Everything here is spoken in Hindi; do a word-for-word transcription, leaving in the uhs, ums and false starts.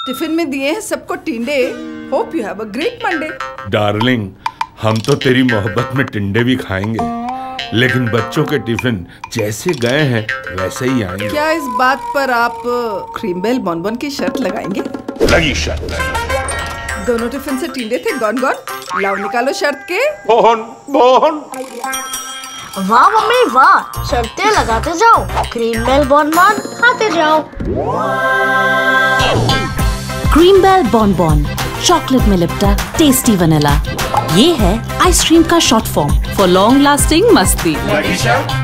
टिफिन में दिए हैं सबको टिंडे। Hope you have a great Monday. Darling, हम तो तेरी मोहब्बत में टिंडे भी खाएंगे, लेकिन बच्चों के टिफिन जैसे गए हैं वैसे ही आएंगे। क्या इस बात पर आप क्रीम बेल बॉनबॉन की शर्त लगाएंगे? लगी शर्त। दोनों टिफिन से टिंडे थे गॉन गॉन। लाओ निकालो शर्त के। मोहन मोहन। वाह मम्मी वाह, शर्तें लगाते जाओ, क्रीम बेल बॉनबॉन खाते जाओ। क्रीम बेल बॉनबॉन चॉकलेट में लिपटा टेस्टी वनीला। ये है आइसक्रीम का short form for long lasting मस्ती।